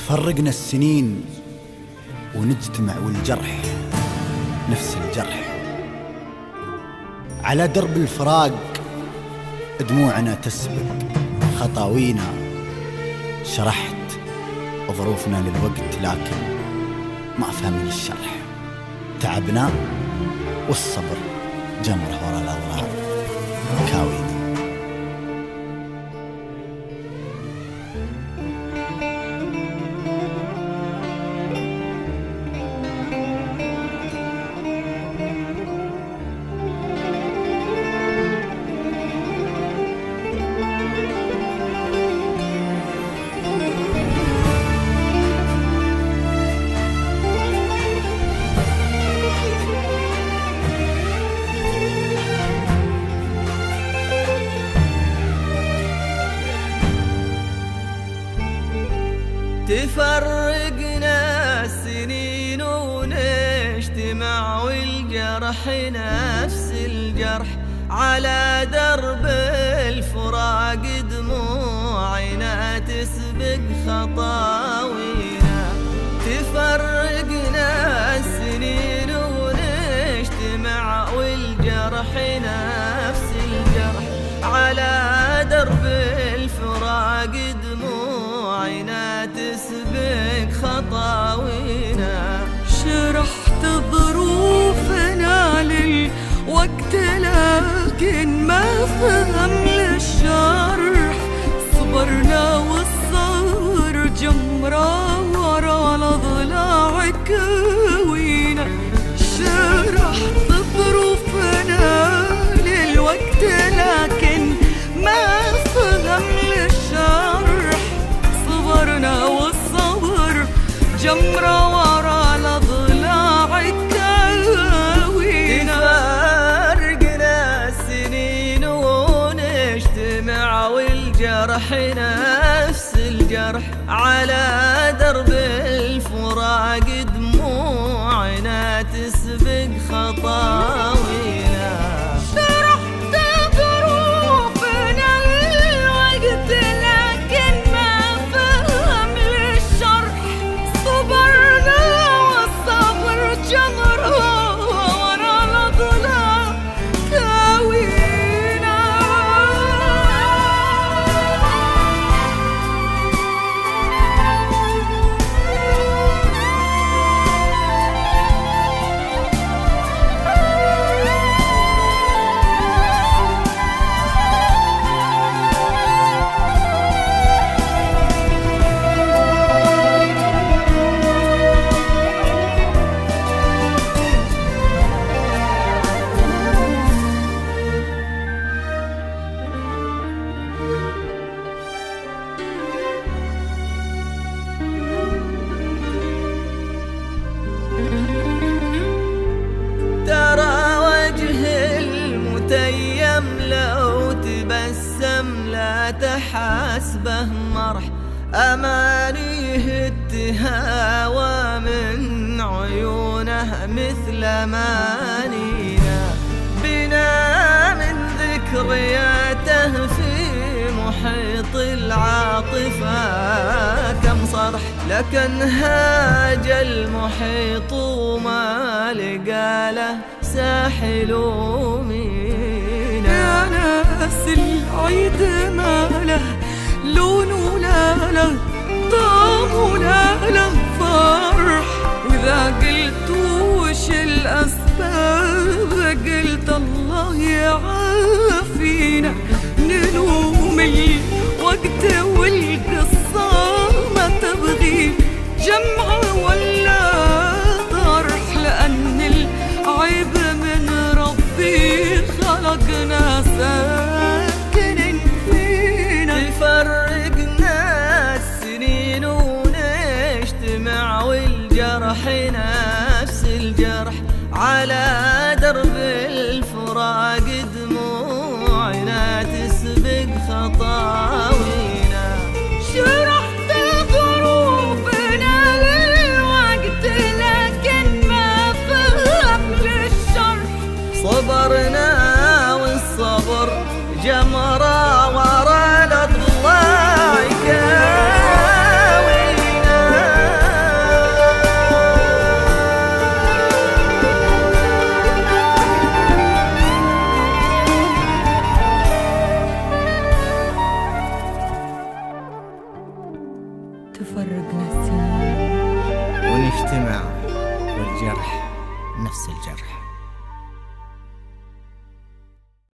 تفرقنا السنين ونجتمع والجرح نفس الجرح. على درب الفراق دموعنا تسبق خطاوينا. شرحت ظروفنا للوقت لكن ما فهمني الشرح. تعبنا والصبر جمره ورا الأضرار كاوينا. تفرقنا السنين ونجتمع والجرح نفس الجرح. على درب الفراق دموعنا تسبق خطاوينا. تفرقنا السنين ونجتمع والجرح نفس الجرح. على درب الفراق دموعنا تسبق خطاوينا. شرحت ظروفنا للوقت لكن ما فهم للشرح. صبرنا والصبر جمرة ورا الأضلاع كوينا. شرحت ظروفنا للوقت لكن ما فهم للشرح. صبرنا والصبر جمرة ورا الأضلاع كاوينا. تفرقنا السنين ونجتمع والجرح نفس الجرح. على درب الفراق دموعنا تسبق خطاوينا. لو تبسم لا تحاسبه مرح. أمانيه التهاوى من عيونه مثل أمانينا. بنا من ذكرياته في محيط العاطفة كم صرح. لكن هاج المحيط وما لقى له ساحل مينا. يا ناس العيد ما له لون ولا له طعم ولا له فرح. وإذا قلت وش الأسباب قلت الله يعافينا. نلوم الوقت والقصة ما تبغي جمع ولا طرح. لأن العيب من ربي خلقنا ساكن فينا. تفرقنا السنين ونجتمع والجرح نفس الجرح. على درب الفراق دموعنا تسبق تفرقنا السنين ونجتمع والجرح نفس الجرح.